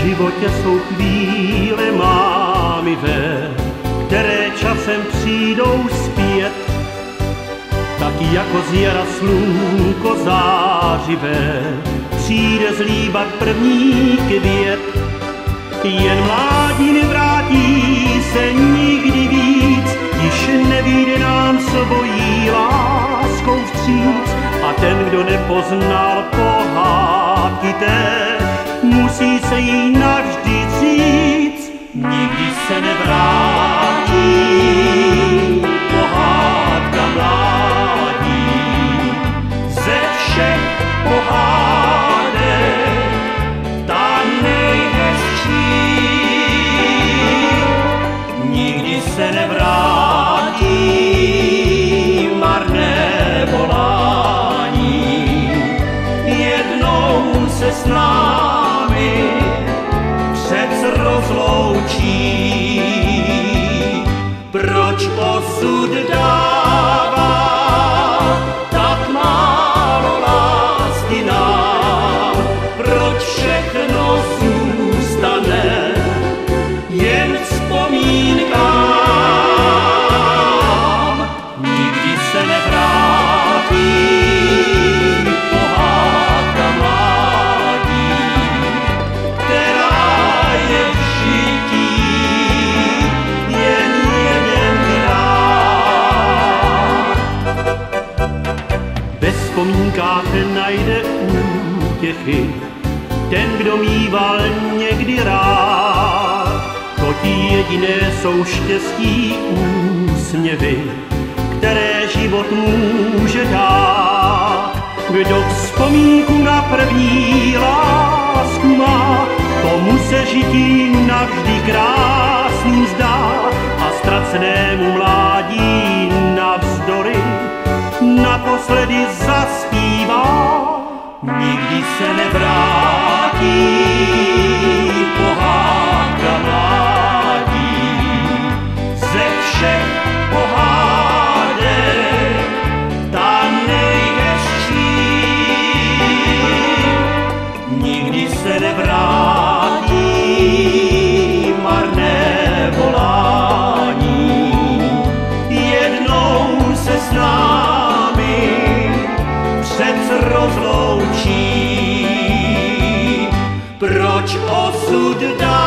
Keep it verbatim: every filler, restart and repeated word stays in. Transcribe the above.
životě jsou chvíle mámivé, které časem přijdou zpět, taky jako z jara slunko zářivé přijde zlíbat první květ. Jen mládí nevrátí se nikdy víc, již nevyjde nám svojí láskou vstříc. A ten, kdo nepoznal pohádky té, musí se jí navždy říct, nikdy se nevrátí pohádka mládí. Ze všech pohádek ta nejhezčí nikdy se nevrátí marné volání. Jednou se s námi přec rozloučí. Proč osud dává tak málo lásky nám? Proč všechno zůstane jen vzpomínkám? Nikdy se nevrátí pohádka mládí, která je v žití jen jedenkrát. Ve vzpomínkách najde útěchy ten, kdo mýval někdy rád. To ti jediné jsou štěstí úsměvy, které život může dát. Kdo vzpomínku na první lásku má, tomu se žití navždy krásným zdá. A ztracenému mládí navzdory naposledy zaspívá. Nikdy se nevrátí pohádka mládí. Ze všech pohádek ta nejhezčí nikdy se nevrátí marné volání. Jednou se s námi přec rozloučí. Proč osud dá